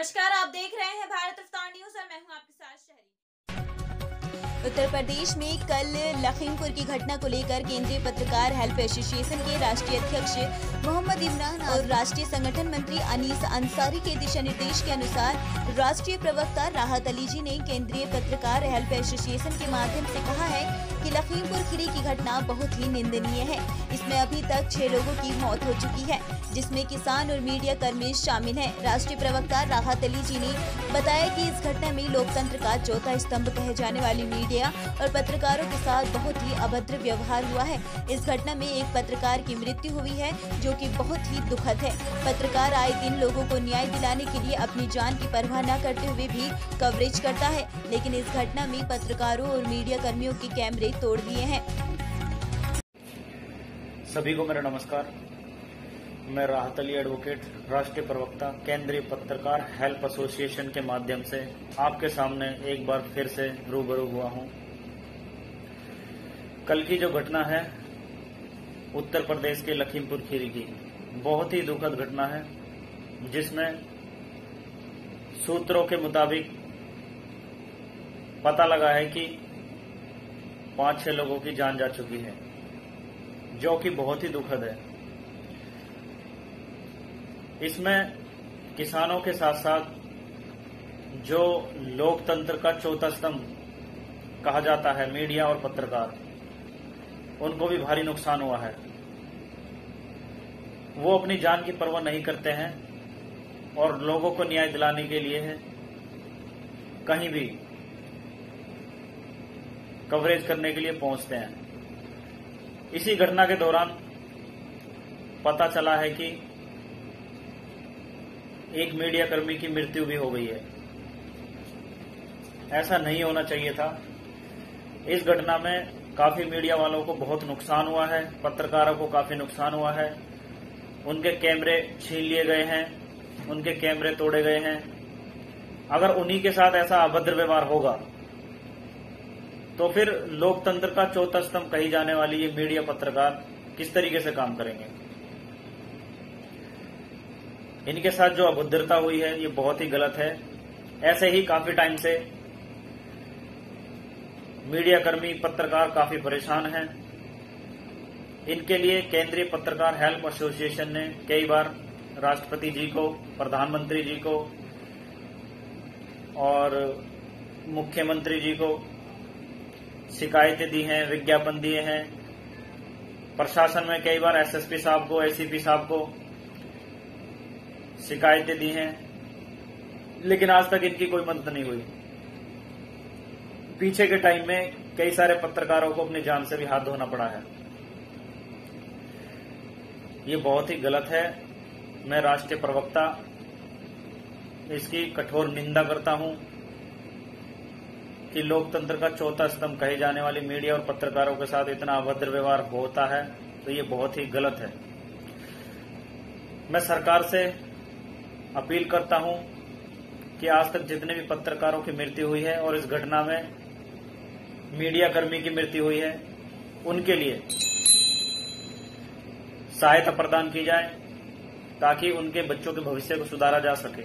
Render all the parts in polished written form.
नमस्कार, आप देख रहे हैं भारत रफ्तार न्यूज और मैं हूं आपके साथ शहरी। उत्तर प्रदेश में कल लखीमपुर की घटना को लेकर केंद्रीय पत्रकार हेल्प एसोसिएशन के राष्ट्रीय अध्यक्ष मोहम्मद इमरान और राष्ट्रीय संगठन मंत्री अनीस अंसारी के दिशा निर्देश के अनुसार राष्ट्रीय प्रवक्ता राहत अली जी ने केंद्रीय पत्रकार हेल्प एसोसिएशन के माध्यम से कहा है कि लखीमपुर खीरी की घटना बहुत ही निंदनीय है। इसमें अभी तक 6 लोगों की मौत हो चुकी है, जिसमें किसान और मीडिया कर्मी शामिल हैं। राष्ट्रीय प्रवक्ता राहत अली जी ने बताया कि इस घटना में लोकतंत्र का चौथा स्तंभ कहे जाने वाली मीडिया और पत्रकारों के साथ बहुत ही अभद्र व्यवहार हुआ है। इस घटना में एक पत्रकार की मृत्यु हुई है, जो कि बहुत ही दुखद है। पत्रकार आए दिन लोगों को न्याय दिलाने के लिए अपनी जान की परवाह न करते हुए भी कवरेज करता है, लेकिन इस घटना में पत्रकारों और मीडिया कर्मियों के कैमरे तोड़ दिए हैं। सभी को मेरा नमस्कार। मैं राहत अली एडवोकेट, राष्ट्रीय प्रवक्ता केंद्रीय पत्रकार हेल्प एसोसिएशन के माध्यम से आपके सामने एक बार फिर से रूबरू हुआ हूं। कल की जो घटना है उत्तर प्रदेश के लखीमपुर खीरी की, बहुत ही दुखद घटना है, जिसमें सूत्रों के मुताबिक पता लगा है कि 5-6 लोगों की जान जा चुकी है, जो कि बहुत ही दुखद है। इसमें किसानों के साथ साथ जो लोकतंत्र का चौथा स्तंभ कहा जाता है मीडिया और पत्रकार, उनको भी भारी नुकसान हुआ है। वो अपनी जान की परवाह नहीं करते हैं और लोगों को न्याय दिलाने के लिए है कहीं भी कवरेज करने के लिए पहुंचते हैं। इसी घटना के दौरान पता चला है कि एक मीडिया कर्मी की मृत्यु भी हो गई है। ऐसा नहीं होना चाहिए था। इस घटना में काफी मीडिया वालों को बहुत नुकसान हुआ है, पत्रकारों को काफी नुकसान हुआ है। उनके कैमरे छीन लिए गए हैं, उनके कैमरे तोड़े गए हैं। अगर उन्हीं के साथ ऐसा अभद्र व्यवहार होगा तो फिर लोकतंत्र का चौथा स्तंभ कही जाने वाली ये मीडिया पत्रकार किस तरीके से काम करेंगे। इनके साथ जो अभद्रता हुई है ये बहुत ही गलत है। ऐसे ही काफी टाइम से मीडिया कर्मी पत्रकार काफी परेशान हैं। इनके लिए केंद्रीय पत्रकार हेल्प एसोसिएशन ने कई बार राष्ट्रपति जी को, प्रधानमंत्री जी को और मुख्यमंत्री जी को शिकायतें दी हैं, विज्ञापन दिए हैं। प्रशासन में कई बार एसएसपी साहब को, एसीपी साहब को शिकायतें दी हैं, लेकिन आज तक इनकी कोई मदद नहीं हुई। पीछे के टाइम में कई सारे पत्रकारों को अपनी जान से भी हाथ धोना पड़ा है। ये बहुत ही गलत है। मैं राष्ट्रीय प्रवक्ता इसकी कठोर निंदा करता हूं कि लोकतंत्र का चौथा स्तंभ कहे जाने वाली मीडिया और पत्रकारों के साथ इतना अभद्र व्यवहार होता है, तो ये बहुत ही गलत है। मैं सरकार से अपील करता हूं कि आज तक जितने भी पत्रकारों की मृत्यु हुई है और इस घटना में मीडिया कर्मी की मृत्यु हुई है, उनके लिए सहायता प्रदान की जाए ताकि उनके बच्चों के भविष्य को सुधारा जा सके।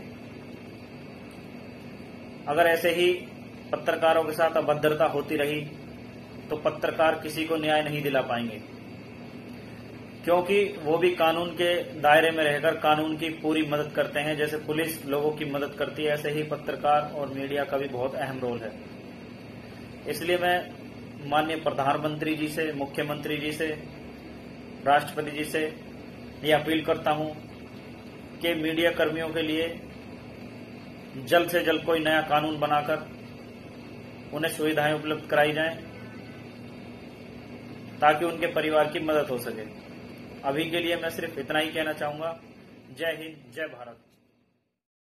अगर ऐसे ही पत्रकारों के साथ अभद्रता होती रही तो पत्रकार किसी को न्याय नहीं दिला पाएंगे, क्योंकि वो भी कानून के दायरे में रहकर कानून की पूरी मदद करते हैं। जैसे पुलिस लोगों की मदद करती है, ऐसे ही पत्रकार और मीडिया का भी बहुत अहम रोल है। इसलिए मैं माननीय प्रधानमंत्री जी से, मुख्यमंत्री जी से, राष्ट्रपति जी से ये अपील करता हूं कि मीडिया कर्मियों के लिए जल्द से जल्द कोई नया कानून बनाकर उन्हें सुविधाएं उपलब्ध कराई जाएं ताकि उनके परिवार की मदद हो सके। अभी के लिए मैं सिर्फ इतना ही कहना चाहूंगा। जय हिंद, जय भारत।